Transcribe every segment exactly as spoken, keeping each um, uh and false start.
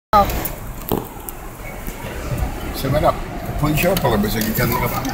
Set it up. Pull your shirt up a little bit so you can look up.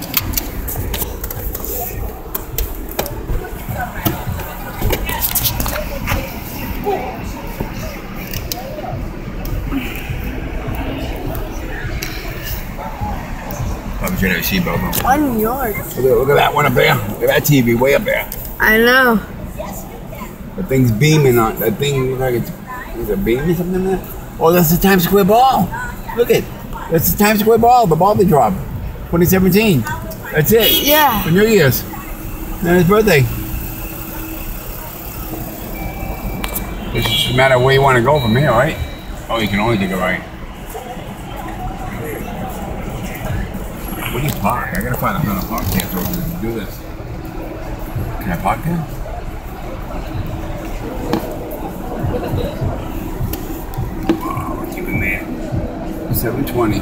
Probably should have a seatbelt on. One yard. Look at, look at that one up there. Look at that T V way up there. I know. The thing's beaming on. That thing looks like it's, is it beaming something in there? Oh, that's the Times Square ball. Look it. That's the Times Square ball. The ball they dropped. twenty seventeen. That's it. Yeah. For New Year's. And his birthday. It's just a matter of where you want to go from here, right? Oh, you can only take a right. Where do you park? I gotta find another park here so we can do this. Can I park there? Oh, what's even there? seven twenty.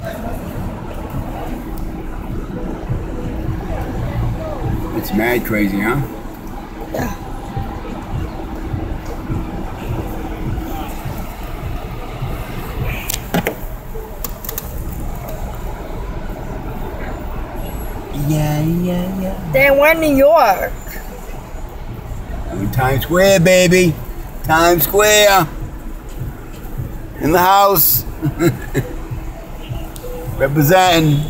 It's mad crazy, huh? Yeah. Yeah, yeah, yeah. Then we're in New York. I'm in Times Square, baby. Times Square. In the house. Representing.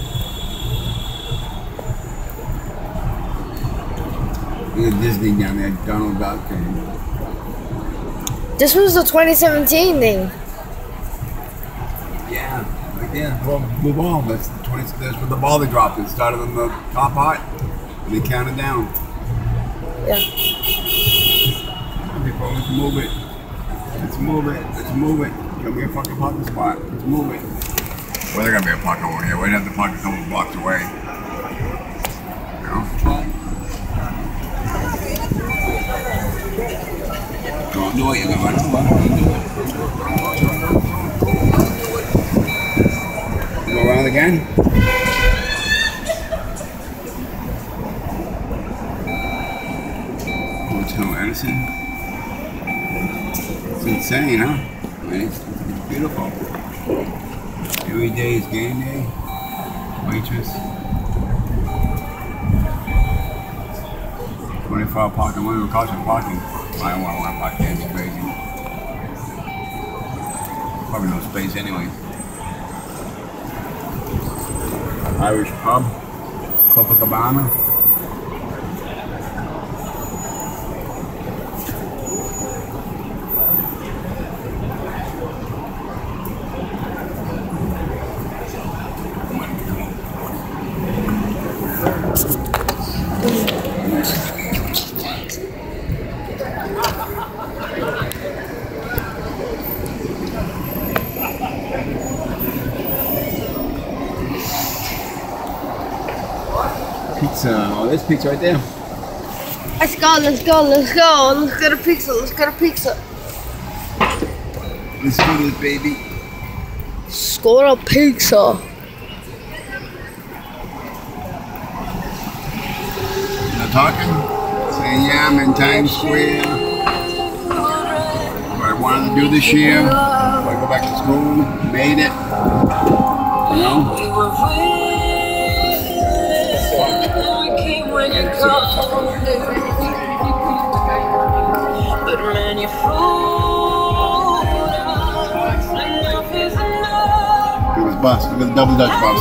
Look at Disney down there, Donald Duck. And This was the twenty seventeen thing. yeah, right there. Well, the ball. That's the twenty. That's where the ball they dropped. It started on the top part, and they counted down. Yeah. People, let's move it. Let's move it. Let's move it. There'll be a fucking parking spot. Let's move it. Well, there's gonna be a park over here. We'd have to park a couple blocks away. You know? Don't do it. You're gonna run over. Go around again. Hotel Edison. It's insane, huh? I mean, it's, it's beautiful. Every day is game day. Waitress. twenty-four hour parking. What would it cost for parking? I don't want to park there. It's crazy. Probably no space anyway. Irish pub. Copacabana. Pizza. Oh, there's pizza right there. Let's go, let's go, let's go. Let's get a pizza, let's get a pizza. Let's do this, baby. Score a pizza. Not talking? Saying, yeah, I'm in Times Square. What I wanted to do this year. If I go back to school, made it. You know? When you come, but man, you fool. Enough is enough. Look at this bus. Look at the double Dutch bus.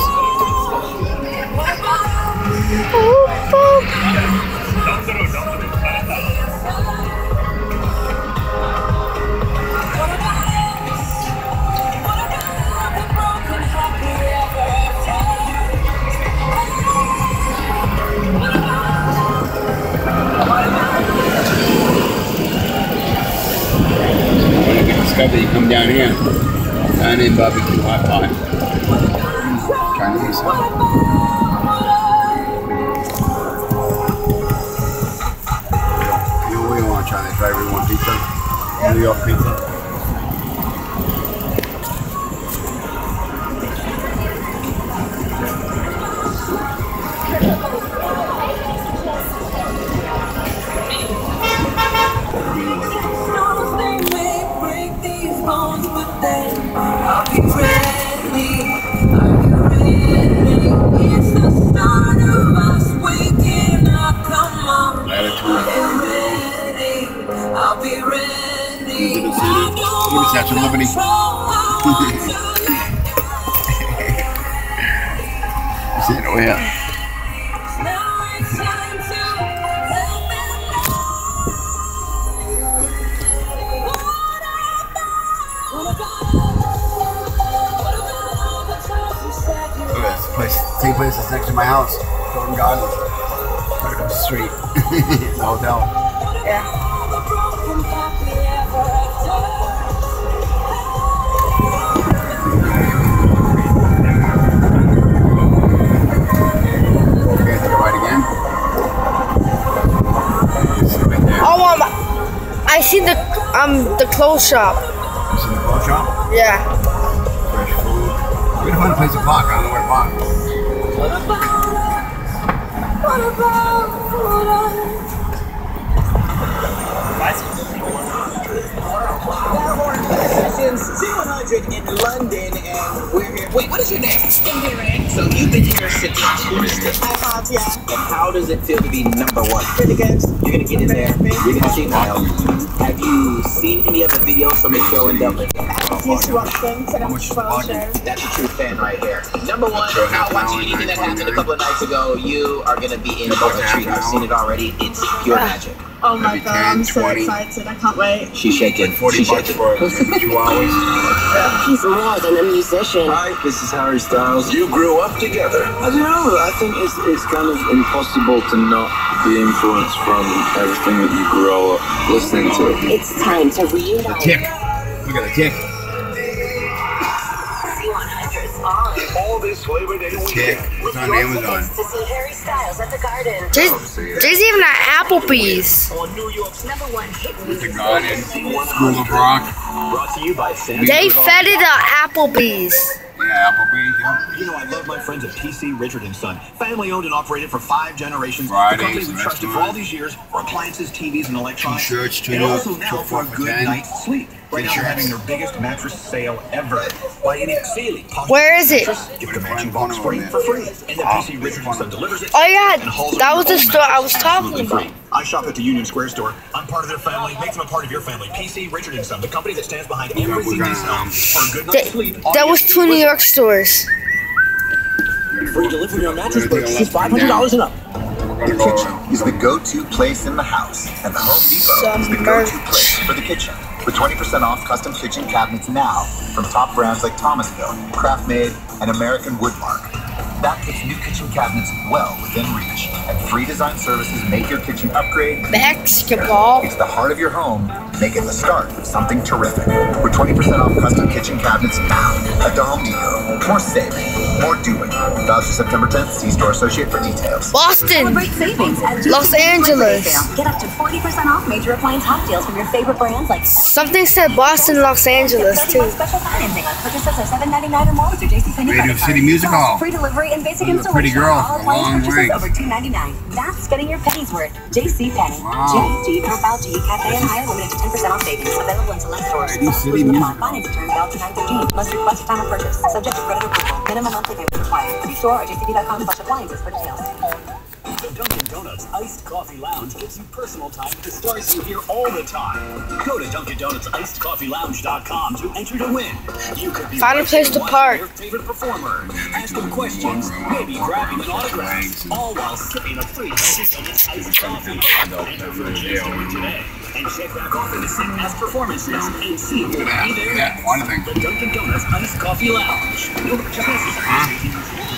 Discover you come down here. Down in barbecue hot pot. Chinese. You really want to try this, right? We want pizza. New York pizza. They may break these bones, but they Statue of Liberty. See it over here. Look at this place. Same place that's next to my house. Golden Gardens. Right across the street. The hotel. Yeah. Oh, um, I see the um the clothes shop. You see the clothes shop? Yeah. Fresh food. We're gonna find a place to park. I don't know where to park. Since C one hundred in London, and we're here. Wait, what is your name? Indira. So you've been here since Tuesday. I have, yeah. And how does it feel to be number one? Pretty good. You're gonna get in there. You're gonna see now. Have you seen any of the videos from the show in Dublin? I used to watch them, so How much that's well is sure. That's a true fan right here. Number one, not watching anything that happened a couple of nights ago. You are gonna be in for a treat. I've seen it already. It's pure magic. Oh my Maybe god, ten, I'm so twenty. excited. I can't wait. She's shaking. forty She's bucks shaking. for two hours. He's more than a musician. Hi, this is Harry Styles. You grew up together. I don't know. I think it's, it's kind of impossible to not be influenced from everything that you grow up listening to. It's time to The reunite. tick. Look at the tick. C one hundred's on. All this Labor Day Tick. It's on Amazon. To see Harry Styles at the Garden. There's, there's even an Applebee's. On New York's Number one hit The music. Garden. School of Rock. brought to you by Sam. They fed it at Applebee's. Yeah, Applebee's. Yeah. You know, I love my friends at P C Richard and Son. Family owned and operated for five generations. Fridays, the company we've trusted for all restaurant. these years for appliances, T Vs, and electronics. T-shirts, and tunic, also now two, for a four, good ten. night's sleep. Right now they're T-shirts. having their biggest mattress sale ever. Buy any Sealy Posture Where is it? mattress, get the matching box spring for free. And then P C Richard and Son delivers it. Oh yeah, and hauls that it was to the your store I home was mattress talking absolutely about. free. I shop at the Union Square store. I'm part of their family. Make them a part of your family. P C Richard and Son, the company that stands behind we're everything gonna, you sell. um, For a good Th- night's sleep, all That you was have to two do New is- York stores. Free delivery on mattress We're gonna take a purchases left five hundred dollars and up. We're gonna The go kitchen around. is the go-to place in the house, and the Home Depot is the go-to place for the kitchen. With twenty percent off custom kitchen cabinets now from top brands like Thomasville, Craftmade, and American Woodmark. That puts new kitchen cabinets well within reach, and free design services make your kitchen upgrade. Basketball. It's the heart of your home. Make it the start of something terrific. With twenty percent off custom kitchen cabinets now at the Home Depot. More saving, more doing. Valid through September tenth. See store associate for details. Boston. Celebrate savings at Los Angeles. Get up to forty percent off major appliance hot deals from your favorite brands like Something said Boston, Los Angeles too. Special financing on purchases of seven ninety-nine or more with your J C Penney Radio credit City card. Music Plus, Hall. Free delivery and basic This is a pretty installation girl, on all a appliance long purchases way. over two ninety-nine. That's getting your pennies worth. J C Penney. Wow. G, G, Profile G, Cafe and Higher limited to ten percent off savings. Available in select stores. Radio City Exclusion Music upon. Financing terms valid to nine thirteen. Must request at time of purchase. Subject to credit approval. Minimum monthly payment required. See store or j c p dot com slash appliances for details. The Dunkin' Donuts Iced Coffee Lounge gives you personal time with the stars you hear all the time. Go to Dunkin' Donuts Iced Coffee Lounge dot com to enter to win. You could be Find a place to watching park. your favorite performer, ask them questions, maybe grabbing an autograph, all while sipping a free Dunkin' Donuts iced coffee. Enter for a chance to win today, and check back often to see past performances and see who will Look at be that. there. Yeah, one thing. The Dunkin' Donuts Iced Coffee Lounge. No purchase necessary.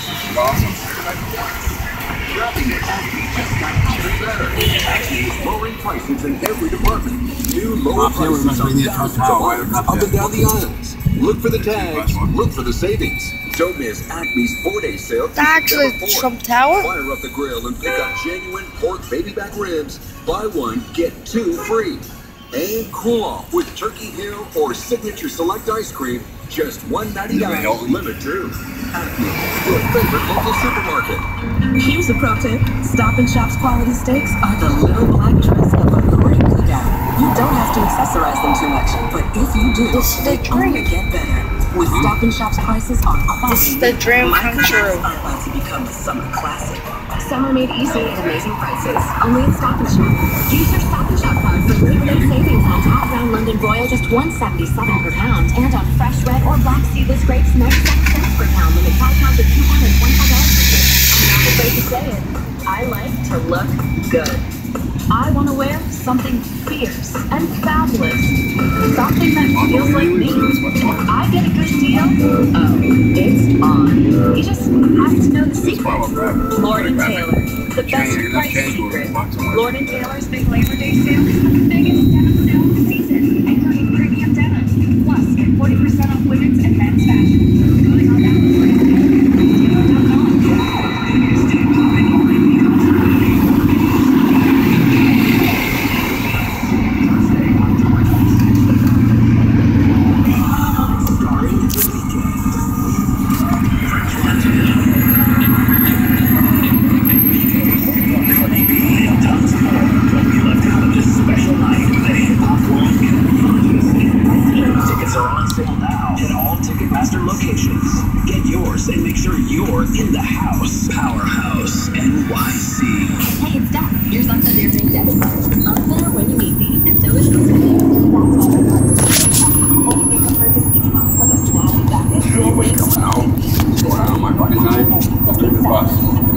Awesome. Shopping at Acme just got even better. Acme is lowering prices in every department. New lower Up here, we prices must be on near thousands Total. of items Up up there. and down the aisles. Look for the tags. That's one. Look for the savings. Don't miss Acme's four-day sale. That's actually September fourth. Trump Tower. Fire up the grill and pick up genuine pork baby back ribs. Buy one, get two free. And cool off with Turkey Hill or Signature Select ice cream. Just one ninety-nine. Hilton. Limit two. Acme, your favorite local supermarket. Here's a pro tip. Stop and Shop's quality steaks are the little black dress of a great cookout. You don't have to accessorize them too much, but if you do, This is a they only drink. get better. With Stop and Shop's prices on quality. This is the dream come true. Are about to become a summer classic. Summer made easy at amazing prices. Only at Stop and Shop. Use your Stop and Shop card for Labor Day savings on top round London Broil, just one seventy-seven per pound, and on fresh red or black seedless grapes, ninety-seven cents per pound. When the tag counts at two hundred twenty-five dollars per pound. I'm not afraid to say it. I like to look good. I want to wear something fierce and fabulous. Something that feels like me. If I get a good deal, oh, it's on. You just have to know the secret. Lord and Taylor, the best price secret. Lord and Taylor's big Labor Day sale is the biggest denim sale of the season, including premium denim. Plus, get forty percent off women's and men's fashion. Going on down to Lord and Taylor dot com. Get yours and make sure you're in the house. Powerhouse N Y C. Hey, it's Doc. Your son's a dear drink debit card. I'm there when you need me, and so is Coca. Everybody coming out. Going out on my fucking night. Take the bus.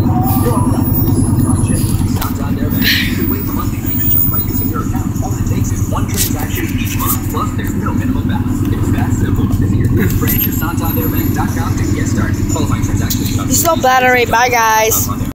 Sounds on there. You can waive the monthly fee just by using your account. All it takes is one transaction each month. Plus, there's no minimum balance. It's that simple. Visit your nearest branch at santander bank dot com to get started. Qualifying transactions. This is no battery. Bye, guys.